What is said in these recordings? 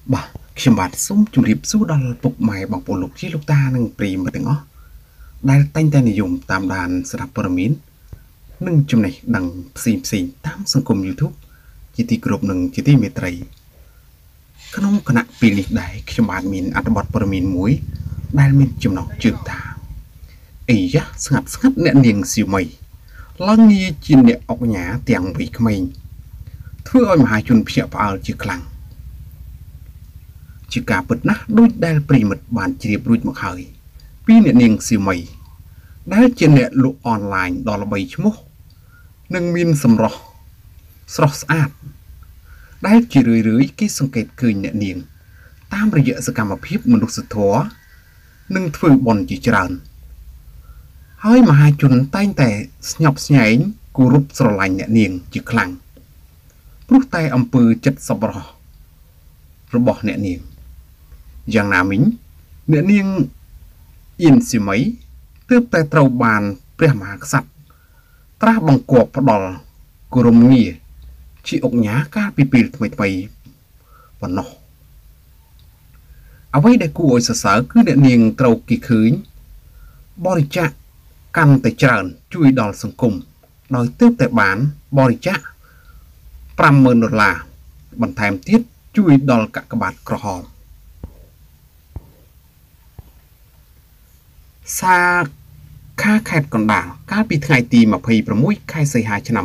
บ่ខ្ញុំបាទសូមជម្រាបសួរដល់ពុកម៉ែបងប្អូនលោកជាលោកតានិងប្រិយមិត្តទាំងអស់ដែលតែងតែនិយមតាមដានស្ដាប់ព័ត៌មាននិងចំណេះដឹងផ្សេងតាមសង្គម YouTube ជាទីគោរពនិងជាទីមេត្រីក្នុងគណៈពេលនេះដែរខ្ញុំបាទមានអត្ថបទព័ត៌មានមួយដែលមានចំណងជើងថាអីយ៉ាស្ងាត់អ្នកនាងសៀវមីឡើងងារជាអ្នកអុកញ៉ាទាំងវ័យក្មេងធ្វើឲ្យមហាជនភ្ញាក់ផ្អើលជាខ្លាំងជាការពិតណាស់ដូចដែលប្រិមិត្តបានជ្រាបរួចមកហើយពីអ្នកនាងសៀវមីដែលជាអ្នកលក់អនឡាញដ៏ល្បីឈ្មោះនិងមានសម្រស់ស្រស់ស្អាតដែលជារឿយគេសង្កេតឃើញអ្នកនាងតាមរយៈសកម្មភាពមនុស្សធម៌និងធ្វើបុណ្យជាច្រើនហើយមហាជនតែងតែស្ញប់ស្ញែងគោរពស្រឡាញ់អ្នកនាងជាខ្លាំងព្រោះតែអំពើចិត្តសប្បុរសរបស់អ្នកនាងយ៉ាងណាមិញអ្នកនាងអៀនសីមីទើបតែត្រូវបានព្រះមហាក្សត្រត្រាស់បង្គាប់ផ្ដល់គោរមងារជាអុកញ៉ាកាលពីពេលថ្មីប៉ុណ្ណោះអ្វីដែលគួរឲ្យសរសើរគឺអ្នកនាងត្រូវគេឃើញបរិច្ចាគកាន់តែច្រើនជួយដល់សង្គមដោយទើបតែបានបរិច្ចាគ$50,000បន្ថែមទៀតជួយដល់កាកបាទក្រហមសាខាខេត្តកណ្ដាលកាលពីថ្ងៃទី26ខែសីហាឆ្នាំ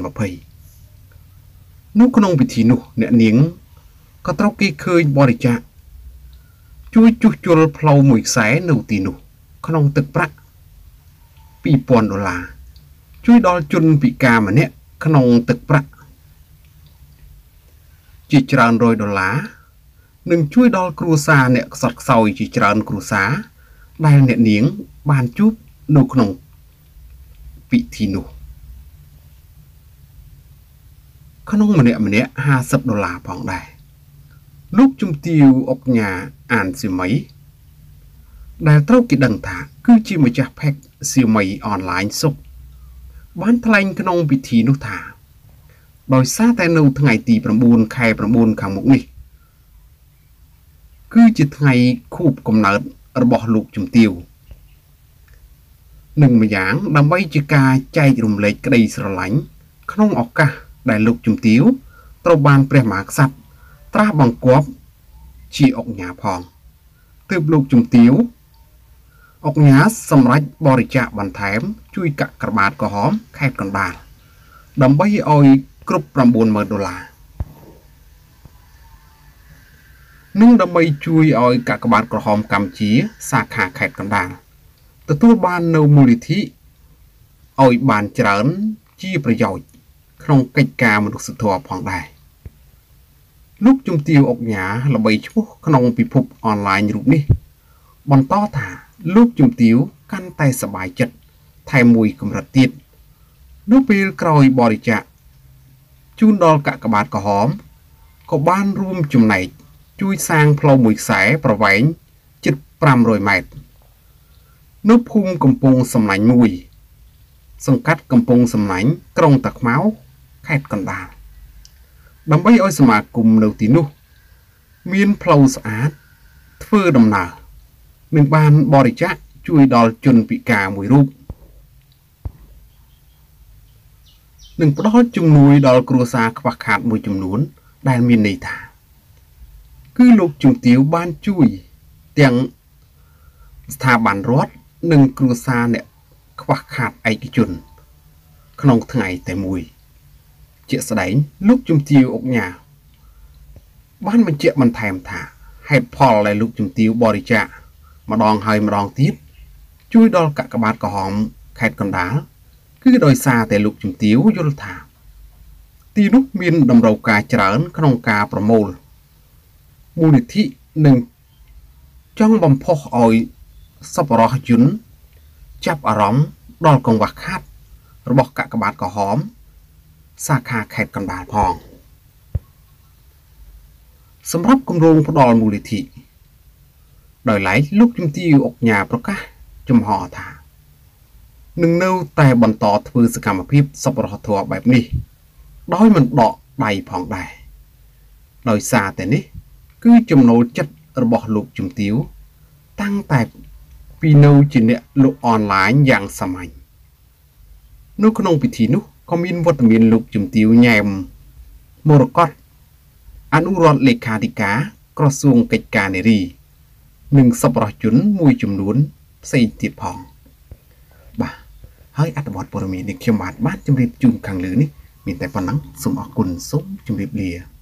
2020នៅក្នុងពិធីនោះអ្នកនាងក៏ត្រូវគេឃើញបរិច្ចាគជួយជួសជុលផ្លូវមួយខ្សែនៅទីនោះក្នុងទឹកប្រាក់$2,000ជួយដល់ជនពិការម្នាក់ក្នុងទឹកប្រាក់ជាច្រើន$100និងជួយដល់គ្រួសារអ្នកខ្សត់ខ្សោយជាច្រើនគ្រួសារដែលអ្នកនាងបានជួបនៅក្នុងពិធីនោះក្នុងម្នាក់$50ផងដែរលោកជំទាវអុកញ៉ាអានសៀវមីដែលត្រូវគេដឹងថាគឺជាម្ចាស់ផេកសៀវមីអនឡាញសុកបានថ្លែងក្នុងពិធីនោះថាដោយសារតែនៅថ្ងៃទី9ខែ9ខាងមុខនេះគឺជាថ្ងៃខួបកំណើតរបស់លោកជំទាវនិងម្យ៉ាងដើម្បីជាការចែករំលែកក្តីស្រឡាញ់ក្នុងឱកាសដែលលោកជំទាវត្រូវបានព្រះមហាក្សត្រត្រាស់បង្គាប់ជាអុកញ៉ាផងទើបលោកជំទាវអុកញ៉ាសម្រេចបរិច្ចាគបន្ថែមជួយកាក់ក្របាទក្រហមខេត្តកណ្ដាលដើម្បីឲ្យគ្រប់$90,000និងដើម្បីជួយឲ្យកាកបាទក្រហមកម្ពុជាសាខាខេត្តកណ្ដាលទទួលបាននៅមូលនិធិឲ្យបានច្រើនជាប្រយោជន៍ក្នុងកិច្ចការមនុស្សធម៌ផងដែរលោកជំទាវអុកញ៉ាល្បីឈ្មោះក្នុងពិភពអនឡាញរូបនេះបន្តថាលោកជំទាវកាន់តែសប្បាយចិត្តថែមមួយកម្រិតទៀតនៅពេលក្រោយបរិច្ចាគជូនដល់កាកបាទក្រហមក៏បានរួមចំណែកជួយសាងផ្លូវមួយខ្សែប្រវែងជិត500ម៉ែត្រនៅភូមិកំពង់សំណាញ់1សង្កាត់កំពង់សំណាញ់ក្រុងតាខ្មៅខេត្តកណ្ដាលដើម្បីឲ្យសមាគមនៅទីនោះមានផ្លូវស្អាតធ្វើដំណើរនិងបានបរិច្ចាគជួយដល់ជនពិការមួយរូបនិងផ្ដល់ជំនួយដល់គ្រួសារខ្វះខាតមួយចំនួនដែលមានន័យថាគឺលោកជំទាវបានជួយទាំងស្ថាប័នរដ្ឋនិងគ្រួសារអ្នកខ្វះខាតឯកជនក្នុងថ្ងៃតែមួយជាក់ស្ដែងលោកជំទាវអុកញ៉ាបានបញ្ជាក់បន្ថែមថាហេតុផលដែលលោកជំទាវបរិច្ចាគម្ដងហើយម្ដងទៀតជួយដល់កាកបាទក្រហមខេត្តកណ្ដាលគឺដោយសារតែលោកជំទាវយល់ថាទីនោះមានតម្រូវការច្រើនក្នុងការប្រមូលមូលនិធិនិងចង់បំផុសឲ្យសប្បុរសជនចាប់អារម្មណ៍ដល់កង្វះខាតរបស់កាកបាទក្រហមសាខាខេត្តកណ្ដាលផងសម្រាប់គម្រោងផ្ដល់មូលនិធិដោយឡែកលោកជំទាវអុកញ៉ាប្រកាសចំហថានឹងនៅតែបន្តធ្វើសកម្មភាពសប្បុរសធម៌បែបនេះដោយមិនដកដៃផងដែរដោយសារតែនេះគឺចំណូលចិត្តរបស់លោកជំទាវតាំងតែពីនៅជាអ្នកលក់អនឡាញយ៉ាងសាមញ្ញនៅក្នុងពិធីនោះក៏មានវត្តមានលោកជំទាវញ៉ែមមរកតអនុរដ្ឋលេខាធិការក្រសួងកិច្ចការនារីនិងសប្បុរសជនមួយចំនួនផ្សេងទៀតផងបាទហើយអត្ថបទព័ត៌មាននេះខ្ញុំបាទជម្រាបជូនខាងលើនេះមានតែប៉ុណ្ណឹងសូមអរគុណសូមជម្រាបលា